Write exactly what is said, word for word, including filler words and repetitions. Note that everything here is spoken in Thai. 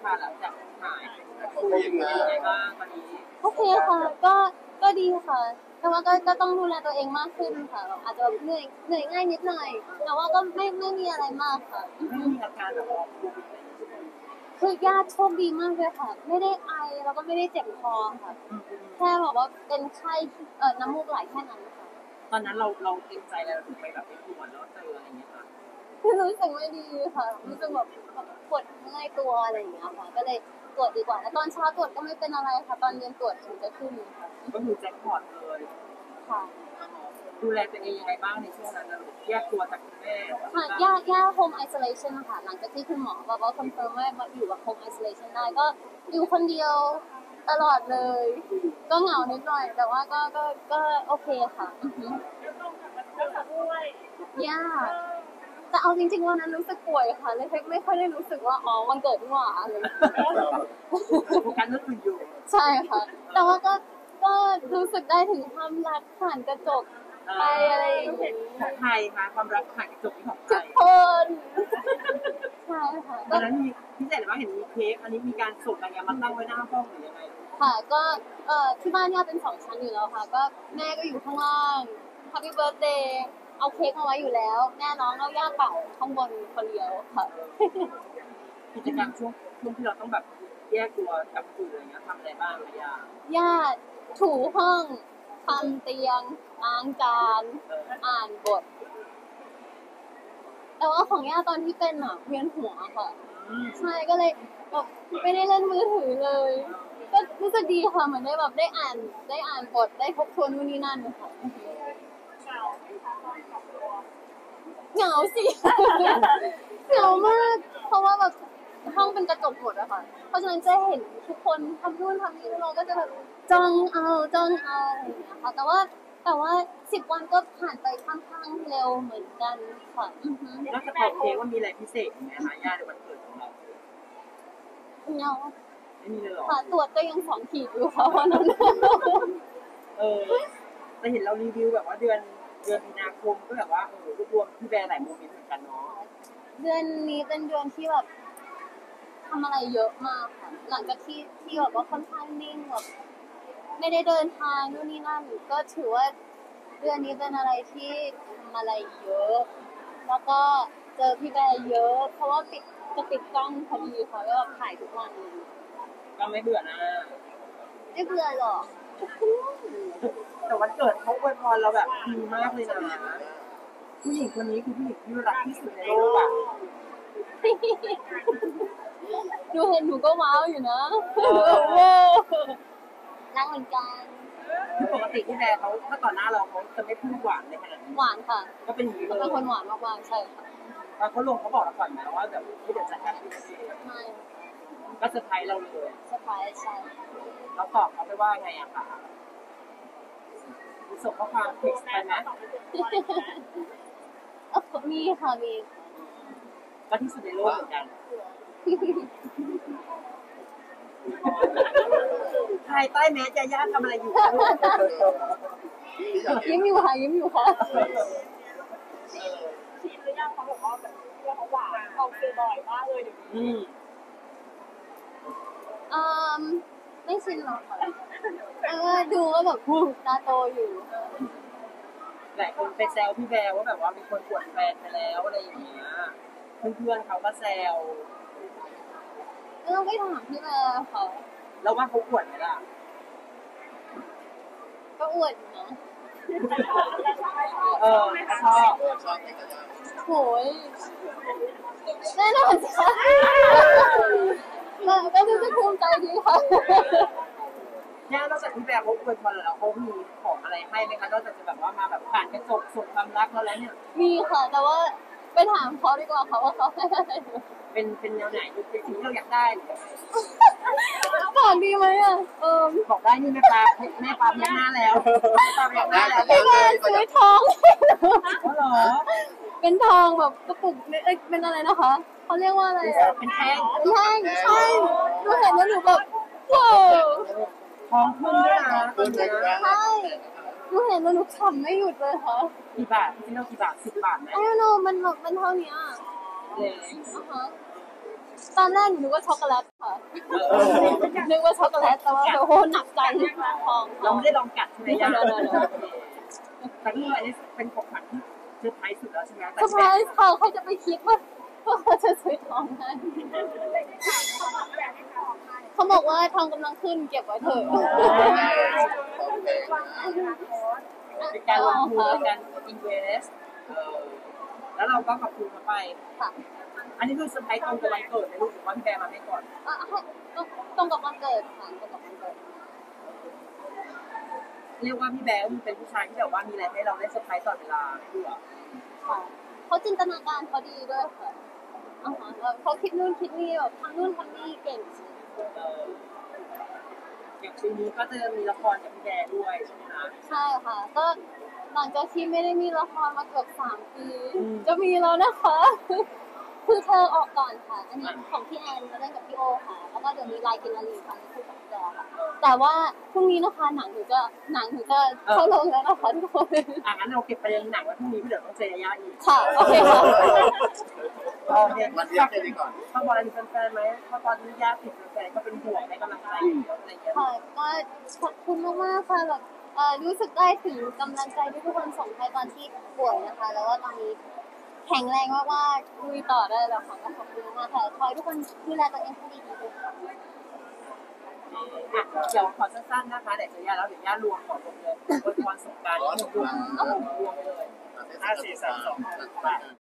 คะหลังจากหายโควิดเป็นยังไงบ้างตอนนี้โอเคค่ะก็ก็ดีค่ะแต่ว่าก็ก็ต้องดูแลตัวเองมากขึ้นค่ะอาจจะเหนื่อยเหนื่อยง่ายนิดหน่อยแต่ว่าก็ไม่ไม่มีอะไรมากค่ะไม่มีอาการแบบว่าโควิดคือญาติโชคดีมากเลยค่ะไม่ได้ไอแล้วก็ไม่ได้เจ็บคอค่ะแค่แบบว่าเป็นไข้เอ่อน้ำมูกไหลแค่นั้นค่ะตอนนั้นเราเราเตรียมใจแล้วถึงไปแบบไปตรวจแล้วเจออะไรเงี้ยค่ะคือรู้สึกไม่ดีค่ะรู้สึกแบบปวดเมื่อยตัวอะไรอย่างเงี้ยค่ะก็เลยตรวจดีกว่าแล้วตอนเช้าตรวจก็ไม่เป็นอะไรค่ะตอนเย็นตรวจถึงจะขึ้นค่ะก็คือแจ็คพอตเลยค่ะดูแลตัวเองยังไงบ้างในช่วงนั้นนะลูกแยกตัวจากคุณแม่ค่ะย่าย่า home isolation ค่ะหลังจากที่คุณหมอบอกว่า confirm ว่าอยู่กับ home isolation ได้ก็อยู่คนเดียวตลอดเลยก็เหงานิดหน่อยแต่ว่าก็ก็ก็โอเคค่ะย่าแต่เอาจริงๆวันนั้นรู้สึกป่วยค่ะเลยไม่ค่อยได้รู้สึกว่าอ๋อวันเกิดนี่หว่าอะไรโฟกัสเรื่องอื่นอยู่ใช่ค่ะแต่ว่าก็ก็รู้สึกได้ถึงความรักผ่านกระจกไปอะไรอย่างนี้ของใครคะความรักผ่านกระจกที่ของใครทุกคนใช่ค่ะตอนนั้นมีพิเศษหรือว่าเห็นมีเค้กอันนี้มีการส่งอะไรมาตั้งไว้หน้าห้องหรือยังไงค่ะก็เอ่อที่บ้านเนี่ยเป็นสองชั้นอยู่แล้วค่ะก็แม่ก็อยู่ข้างล่าง Happy Birthday เอาเค้กมาไว้อยู่แล้วแม่น้องเอาย่าเป่าข้างบนคนเดียวค่ะกิจกรรมช่วงช่วงที่เราต้องแบบแยกตัวกับคนอะไรเงี้ยทำอะไรบ้างไหมย่าย่าถูห้องทำเตียงล้างจานอ่านบทแต่ว่าของย่าตอนที่เป็นอ่ะเวียนหัวค่ะใช่ก็เลยแบบไม่ได้เล่นมือถือเลยก็รู้สึกดีค่ะเหมือนได้แบบได้อ่านได้อ่านบทได้ทบทวนนู่นนี่นั่นค่ะเหงาสิเหงามากเพราะว่าแบบห้องเป็นกระจกหมดอะค่ะเพราะฉะนั้นจะเห็นทุกคนทำนู่นทำนี่แล้วเราก็จะแบบจ้องเอาจ้องเอาอะไรอย่างเงี้ยค่ะแต่ว่าแต่ว่าสิบวันก็ผ่านไปค่อนข้างเร็วเหมือนกันค่ะนอกจากของเค้กว่ามีอะไรพิเศษไหมคะย่าในวันเกิดของเราเนาะไม่มีเลยหรอค่ะตรวจก็ยังสองขีดอยู่ค่ะวันนั้นเออแต่เห็นเรารีวิวแบบว่าเดือนเดือนมีนาคมก็แบบว่าเออรวบรวมพี่แบร์หลายโมเมนต์เหมือนกันเนาะเดือนนี้เป็นเดือนที่แบบทำอะไรเยอะมากค่ะหลังจากที่ที่แบบว่าค่อนข้างนิ่งแบบไม่ได้เดินทางนู่นนี่นั่นก็ถือว่าเดือนนี้เป็นอะไรที่ทำอะไรเยอะแล้วก็เจอพี่แบร์เยอะเพราะว่าปิดจะปิดกล้องพอดีค่ะก็แบบถ่ายทุกวันเลยก็ไม่เบื่อนะไม่เบื่อหรอกแต่วันเกิดเขาอวยพรเราแบบดีมากเลยนะผู้หญิงคนนี้คือผู้หญิงที่รักที่สุดในโลกอ่ะดูเห็นหนูก็ว้าวอยู่นะว้าวรักเหมือนกันคือปกติที่แบร์เขาถ้าต่อหน้าเราเขาจะไม่พูดหวานเลยขนาดนี้หวานค่ะก็เป็นอย่างนี้เลยเป็นคนหวานมากๆใช่ค่ะตอนเขาลงเขาบอกเราก่อนไหมว่าแบบที่เดี๋ยวจะแฮปปี้ไม่ก็เซอร์ไพรส์เราเลยเซอร์ไพรส์ใช่เราตอบเขาไปว่าไงอะคะส่งข้อความเท็กซ์ไปไหมมีค่ะมีก็ที่สุดในโลกเหมือนกันภายใต้แมสยาย่าทำอะไรอยู่ยิ้มอยู่ค่ะยิ้มอยู่ค่ะชินหรือยังเขาบอกว่าแบบเรื่องเขาหวานเขาเจอบ่อยมากเลยเดี๋ยวนี้อืมไม่ชินหรอกค่ะเออดูว่าแบบตาโตอยู่หลายคนไปแซวพี่แบร์ว่าแบบว่าเป็นคนปวดแฟนไปแล้วอะไรอย่างเงี้ยเพื่อนๆเขาก็แซวไม่ต้องไปถามพี่แบร์ค่ะแล้วว่าเขาปวดไหมล่ะก็อวดนะเออชอบโหยแน่นอนค่ะแล้วก็รู้สึกภูมิใจดีค่ะเนี่ยนอกจากพี่แบร์เขาอวยพรแล้วเขามีของอะไรให้ไหมคะนอกจากจะแบบว่ามาแบบผ่านกระจกส่งความรักเราแล้วเนี่ยมีค่ะแต่ว่าไปถามเขาดีกว่าค่ะว่าเขาให้อะไรเป็นเป็นแนวไหนเป็นสิ่งที่เราอยากได้บอกดีไหมอ่ะเออบอกได้นี่แม่ปลาแม่ปลายักหน้าแล้วปลายักหน้าแล้วพี่แม่ซื้อทองอ๋อเหรอเป็นทองแบบกระปุกเป็นอะไรนะคะเขาเรียกว่าอะไรเป็นแท่งเป็นแท่งใช่ดูเห็นแล้วหนูแบบว้าวทองขึ้นด้วยนะตอนนี้ใช่ดูเห็นแล้วหนูขำไม่หยุดเลยค่ะกี่บาทที่เรากี่บาทสิบบาทไหมไอ้โนมันแบบมันเท่านี้อ่ะเลยอ่ะฮะตอนแรกหนูนึกว่าช็อกโกแลตค่ะนึกว่าช็อกโกแลตแต่ว่าโอ้โหหนักใจทองเราไม่ได้ลองกัดใช่ไหมย่าเดี๋ยวเดี๋ยวเดี๋ยวแต่ที่อันนี้เป็นของขวัญที่เซอร์ไพรส์สุดแล้วใช่ไหมเซอร์ไพรส์ค่ะใครจะไปคิดว่าว่าเขาจะซื้อทองให้เขาบอกว่าทองกำลังขึ้นเก็บไว้เถอะเป็นการลงทุนในการ invest แล้วเราก็ขอบคุณเขาไปค่ะอันนี้คือเซอร์ไพรส์ตรงกับวันเกิดในลูกหรือว่าพี่แบร์มาให้ก่อนอ่ะให้ตรงกับวันเกิดค่ะตรงกับวันเกิดเรียกว่าพี่แบร์เป็นผู้ชายที่แบบว่ามีอะไรให้เราได้เซอร์ไพรส์ตลอดเวลาด้วยค่ะเขาจินตนาการเขาดีด้วยค่ะอ่าฮะแล้วเขาคิดนู่นคิดนี่แบบทำนู่นทำนี่เก่งเอออย่างปีนี้ก็จะมีละครกับพี่แบร์ด้วยใช่ไหมคะใช่ค่ะ ก็หลังจากที่ไม่ได้มีละครมาเกือบสามปี จะมีแล้วนะคะ คือเธอออกก่อนค่ะ อันนี้ของพี่แอนจะเล่นกับพี่โอค่ะ แล้วก็เดี๋ยวมีลายกินลาลีค่ะนี่คือกับแจค่ะ แต่ว่าพรุ่งนี้นะคะหนังหนูจะหนังหนูจะเข้าลงแล้วนะคะทุกคนอ่ะงั้นเราเก็บประเด็นหนังไว้พรุ่งนี้เดี๋ยวต้องเจอยาอีกค่ะ โอเคค่ะโอเควันเดียวแค่นี้ก่อนถ้าบอลมีแฟนๆไหมเพราะตอนนี้ยาติดแฟนๆก็เป็นห่วงในกำลังใจอะไรอย่างเงี้ยค่ะก็ขอบคุณมากๆค่ะแบบเอ่อรู้สึกได้ถึงกำลังใจที่ทุกคนส่งให้ตอนที่ป่วยนะคะ แล้วว่าตอนนี้แข็งแรงมากๆลุยต่อได้แล้วค่ะก็ขอบคุณมากค่ะขอให้ทุกคนดูแลตัวเองให้ดีๆด้วยค่ะอ่ะเดี๋ยวขอสั้นๆนะคะเดี๋ยวเจอยาแล้วเดี๋ยวย่ารวมขอรวมเลยอวยพรสงกรานต์รวมรวมรวมไปเลยห้าสี่สามสอง